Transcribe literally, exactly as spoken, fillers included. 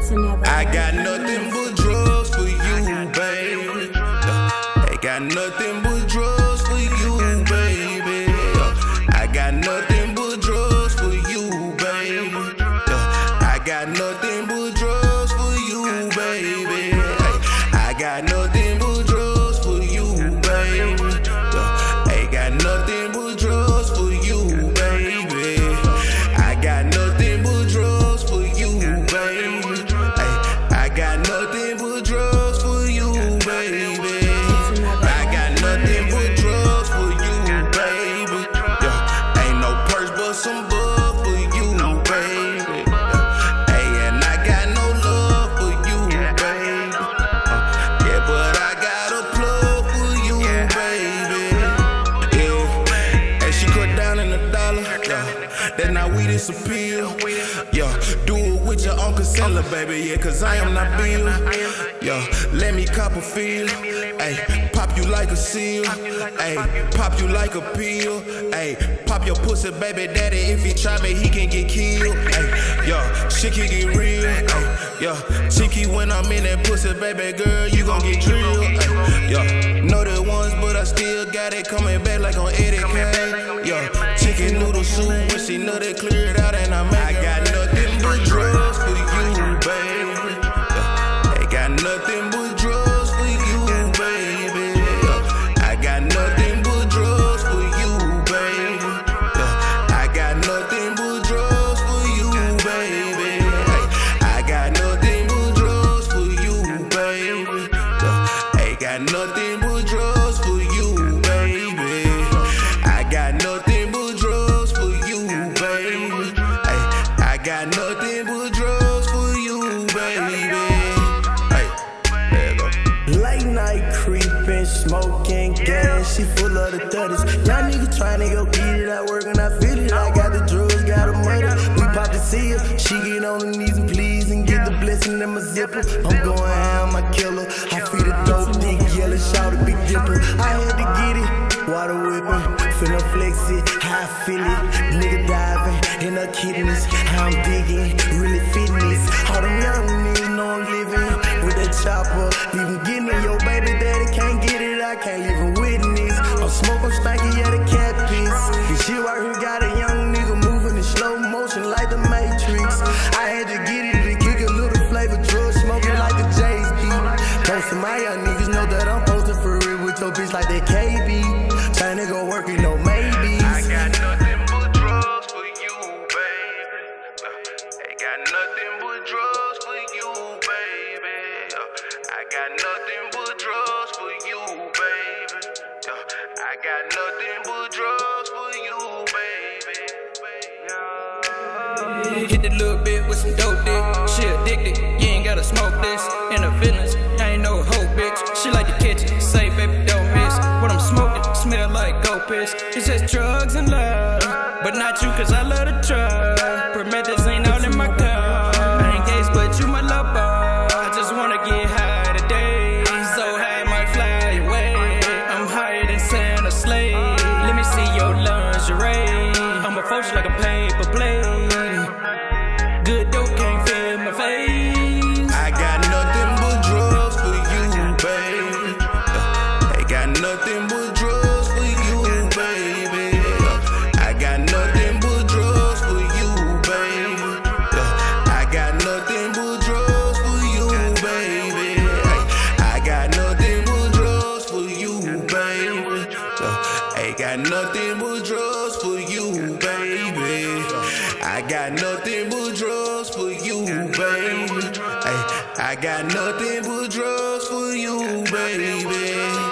I got nothing but drugs for you, baby. I got nothing but drugs for you, baby. I got nothing but drugs for you, baby. I got nothing but drugs for you, baby. I got nothing but drugs for you, baby. I got nothing but drugs for you, baby. I got nothing but drugs for you, baby. I got nothing but drugs for you, baby. I got nothing but drugs for you, baby. Yeah, ain't no purse but some bug for you, baby. Hey, and I got no love for you, baby. Uh, yeah, but I got a plug for you, baby. Yeah, and she cut down in a dollar. Yeah, that now weed is a pill. Yeah, do it with your Uncle Seller, baby. Yeah, cause I am not Bill. Yeah, let me cop a feel. Ayy, pop you like a seal. Ayy, pop you like a pill. Ayy, pop your pussy, baby daddy. If he try me, he can get killed. Ayy, yeah, shit can get real. Ayy, yeah, cheeky when I'm in that pussy, baby girl, you gon' get drilled. Ayy, yeah, know that once, but I still got it coming back like on Eddie Kane. Yeah, chicken noodle soup when she know they clear it out and I make I got nothing but drugs for you, baby. I got nothing but drugs for you, baby. I got nothing but drugs for you, baby. I got nothing but drugs for you, baby. I got nothing but drugs for you, baby. I got nothing but drugs for you, baby. I got nothing but drugs for you, baby. I got nothing but drugs for you, baby. Late night creeping, smoking gas, she full of the thirties. Y'all niggas tryna go get it, I work and I feel it. I got the drugs, got the money. We pop the seal, she get on her knees and please and get the blessing in my zipper. I'm going ham, I kill her. I feed a dope, dick yellow, shout a big dipper. I had to get it, water whipping, finna flex it, how I feel it. Nigga diving in her kidneys, how I'm digging, really fitness. All them young niggas know I'm living with that chopper, even getting it. Your baby daddy can't get it, I can't even witness. I'm smoking stanky, yeah, the cat piss. This shit right here got a young nigga moving in slow motion like the Matrix. I had to get it to kick a little flavor, drug smoking like the J's beat. Most of my young niggas know that I'm posting for real with your bitch like that K B. Tryna go work it, no maybes. I got nothing but drugs for you, baby. I got nothing but drugs for you, baby. I got nothing but drugs for you, baby. I got nothing but drugs for you, baby. Hit the little bit with some dope dick. She addicted, you ain't gotta smoke this. In her feelings, I ain't no hoe, bitch. She like the kitchen, say baby don't miss. What I'm smoking, smell like goat piss. It's just drugs and love, but not you cause I love the drug. Promethazine all in my cup. I ain't gays but you my lover. I just wanna get high today. So high I might fly away. I'm higher than Santa Slade. Let me see your lingerie. I'ma fold you like a paper plate. Good dope can't feel my face. I got nothing but drugs for you, baby. I got nothing but drugs for you, baby. I got nothing but drugs for you, baby. I got nothing but drugs for you, baby. I got nothing but drugs for you, baby. I got nothing but drugs for you, baby. I got nothing but drugs for you, baby. I got nothing but drugs for you, baby.